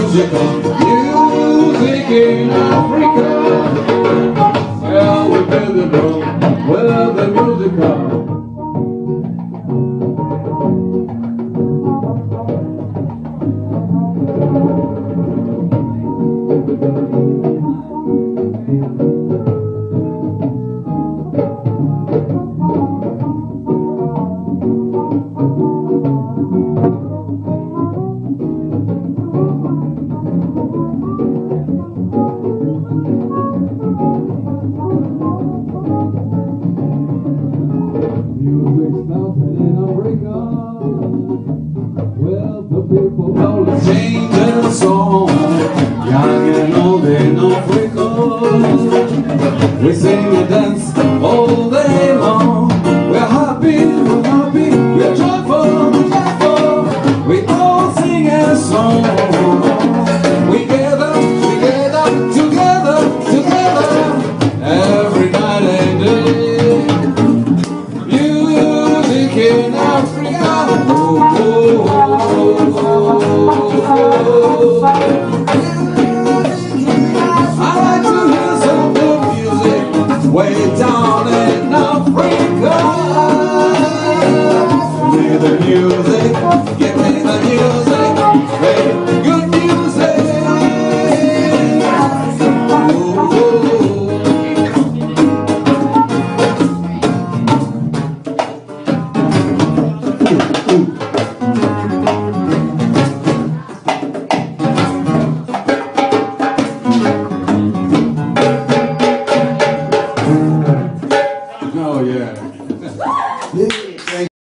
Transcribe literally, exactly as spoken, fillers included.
musica, music in Africa. Well, we build it up with the musica. Sing the song, young and old in Africa. We sing and dance all day long. We're happy, we're happy, we're joyful, joyful. We all sing a song. We gather, we gather, together, together, every night and day. Music in Africa. Oh, oh, oh, oh, oh. I like to hear some good music way down in Africa. Hear the music, get